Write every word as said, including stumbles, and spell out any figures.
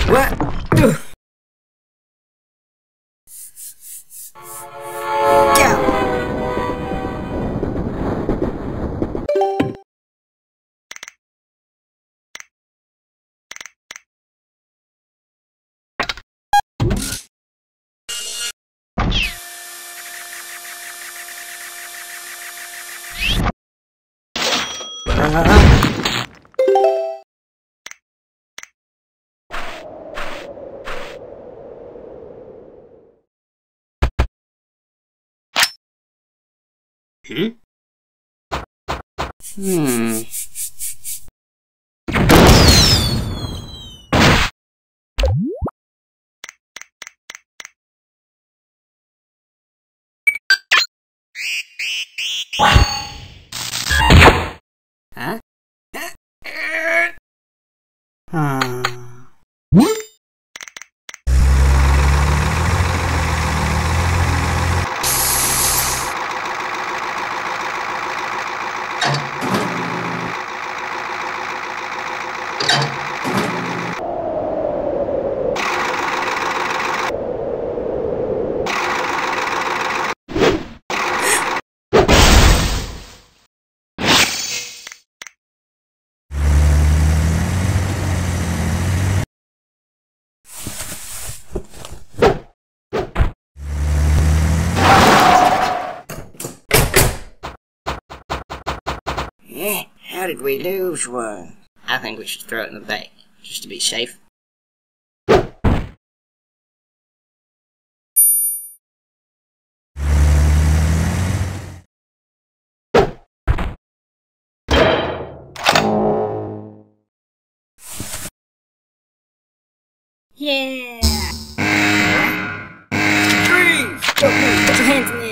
What? Ugh. Hmm? Hmm. Huh? Hmm. Eh, how did we lose one? I think we should throw it in the bay, just to be safe. Yeah! Freeze! Don't move! Put your hands in the